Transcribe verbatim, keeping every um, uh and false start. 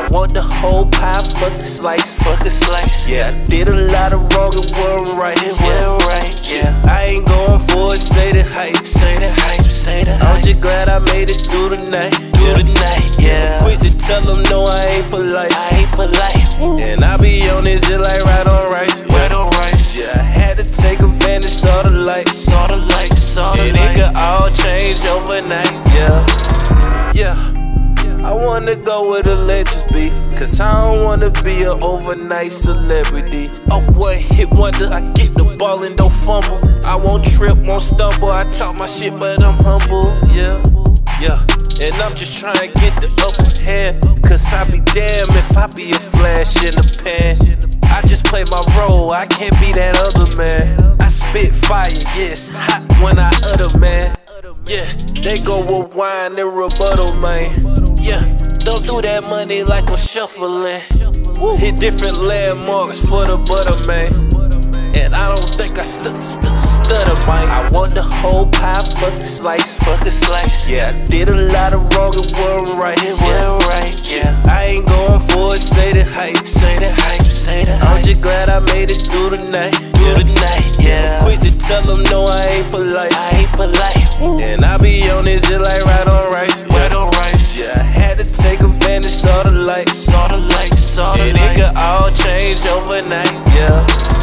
want the whole pie, fuck a slice, fuck a slice. Yeah, I did a lot of wrong and wasn't right, it wasn't right. Yeah, I ain't going for it, say the hype, say the hype, say the hype. I'm just glad I made it through the night, through the night. Yeah, quick to tell them no, I ain't polite, I ain't polite. Woo. And I be on it just like right on rice, right on rice. Yeah, I had to take advantage, saw the light, saw the light, saw the light. And it could all change overnight. Yeah, yeah. I wanna go where the legends be, cause I don't wanna be an overnight celebrity. Oh boy, hit wonder, I get the ball and don't fumble. I won't trip, won't stumble, I talk my shit but I'm humble. Yeah, yeah. And I'm just trying to get the upper hand, cause I be damn if I be a flash in the pan. I just play my role, I can't be that other man. I spit fire, yeah, it's hot when I utter, man. Yeah, they go with wine and rebuttal, man. Yeah, don't do that money like I'm shuffling. Hit different landmarks for the butter, man. And I don't think I stu stu stutter, man. I want the whole pie, fuck a slice, fuck a slice. Yeah, I did a lot of wrong and wasn't right, it wasn't right. Yeah, I ain't going for it, say the hype, say the hype, say the hype. I'm just glad I made it through the night, through the night. Yeah, quick to tell them no, I ain't polite, I ain't polite. Woo. And I be on it just like right on rice, right on rice. Yeah, I had to take advantage, saw the light, saw the light, saw the light. And it could all change overnight. Yeah.